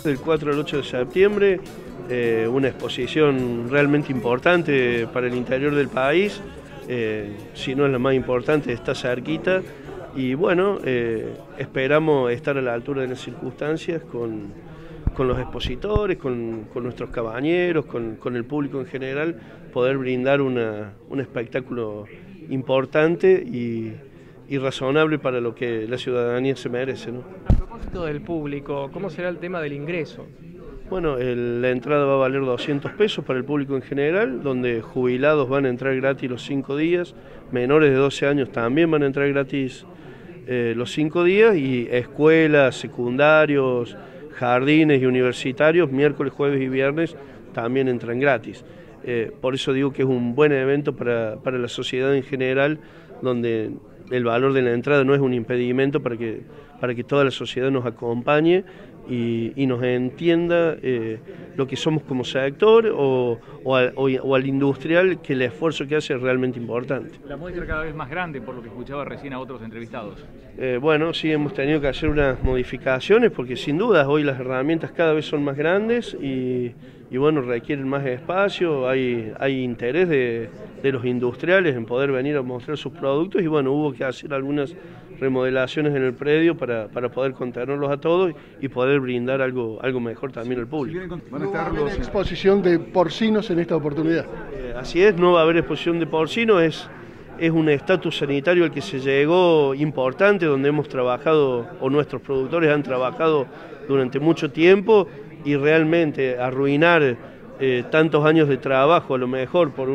Del 4 al 8 de septiembre, una exposición realmente importante para el interior del país, si no es la más importante, está cerquita y bueno, esperamos estar a la altura de las circunstancias con los expositores, con nuestros cabañeros, con el público en general, poder brindar un espectáculo importante y razonable para lo que la ciudadanía se merece, ¿no? A propósito del público, ¿cómo será el tema del ingreso? Bueno, la entrada va a valer 200 pesos para el público en general, donde jubilados van a entrar gratis los 5 días, menores de 12 años también van a entrar gratis los 5 días, y escuelas, secundarios, jardines y universitarios, miércoles, jueves y viernes también entran gratis. Por eso digo que es un buen evento para la sociedad en general, donde el valor de la entrada no es un impedimento para que toda la sociedad nos acompañe y nos entienda lo que somos como sector o al industrial, que el esfuerzo que hace es realmente importante. La muestra cada vez más grande, por lo que escuchaba recién a otros entrevistados. Bueno, sí, hemos tenido que hacer unas modificaciones porque sin duda hoy las herramientas cada vez son más grandes y bueno, requieren más espacio, hay interés de los industriales en poder venir a mostrar sus productos y bueno, hubo que hacer algunas remodelaciones en el predio para poder contenerlos a todos y poder brindar algo mejor también al público. ¿Van a estar los exposición de porcinos en esta oportunidad? Así es, no va a haber exposición de porcinos, es un estatus sanitario al que se llegó importante, donde hemos trabajado, o nuestros productores han trabajado durante mucho tiempo, y realmente arruinar tantos años de trabajo, a lo mejor por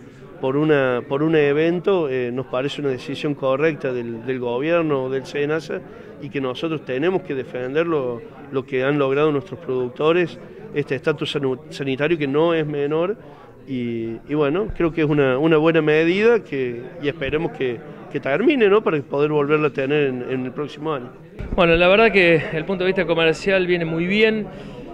un evento, nos parece una decisión correcta del gobierno o del SENASA, y que nosotros tenemos que defender lo que han logrado nuestros productores, este estatus sanitario que no es menor. Y bueno, creo que es una buena medida y esperemos que termine, ¿no?, para poder volverla a tener en el próximo año. Bueno, la verdad que el punto de vista comercial viene muy bien.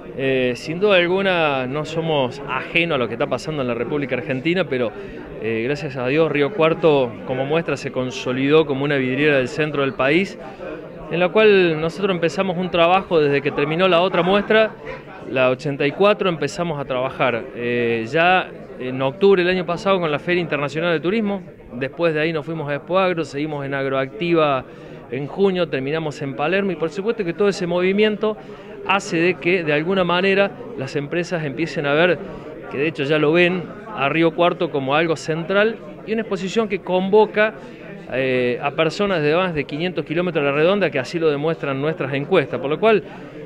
Sin duda alguna no somos ajenos a lo que está pasando en la República Argentina, pero gracias a Dios Río Cuarto como muestra se consolidó como una vidriera del centro del país, en la cual nosotros empezamos un trabajo desde que terminó la otra muestra, la 84, empezamos a trabajar ya en octubre del año pasado con la Feria Internacional de Turismo. Después de ahí nos fuimos a Expoagro, seguimos en Agroactiva en junio, terminamos en Palermo, y por supuesto que todo ese movimiento hace de que de alguna manera las empresas empiecen a ver, que de hecho ya lo ven, a Río Cuarto como algo central, y una exposición que convoca a personas de más de 500 kilómetros a la redonda, que así lo demuestran nuestras encuestas, por lo cual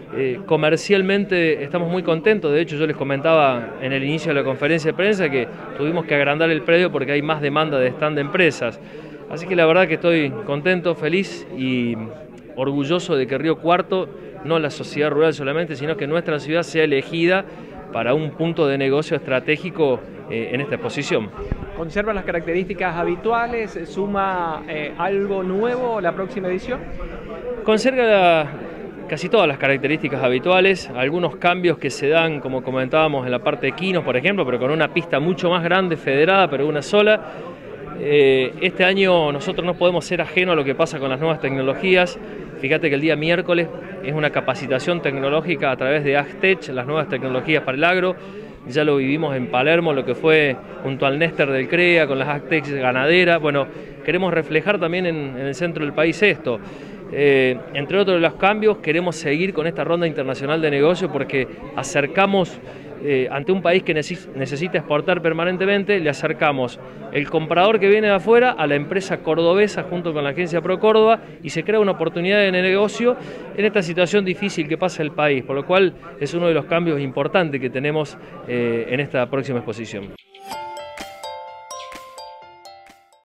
comercialmente estamos muy contentos. De hecho, yo les comentaba en el inicio de la conferencia de prensa que tuvimos que agrandar el predio porque hay más demanda de stand de empresas. Así que la verdad que estoy contento, feliz y orgulloso de que Río Cuarto, no la sociedad rural solamente, sino que nuestra ciudad sea elegida para un punto de negocio estratégico en esta exposición. ¿Conserva las características habituales? ¿Suma algo nuevo la próxima edición? Conserva casi todas las características habituales, algunos cambios que se dan, como comentábamos, en la parte de Quinos, por ejemplo, pero con una pista mucho más grande, federada, pero una sola. Este año nosotros no podemos ser ajenos a lo que pasa con las nuevas tecnologías. Fíjate que el día miércoles es una capacitación tecnológica a través de Agtech, las nuevas tecnologías para el agro. Ya lo vivimos en Palermo, lo que fue junto al Néstor del CREA, con las Agtech ganaderas. Bueno, queremos reflejar también en el centro del país esto. Entre otros de los cambios, queremos seguir con esta ronda internacional de negocio porque acercamos, ante un país que necesita exportar permanentemente, le acercamos el comprador que viene de afuera a la empresa cordobesa junto con la agencia Pro Córdoba, y se crea una oportunidad de negocio en esta situación difícil que pasa el país, por lo cual es uno de los cambios importantes que tenemos en esta próxima exposición.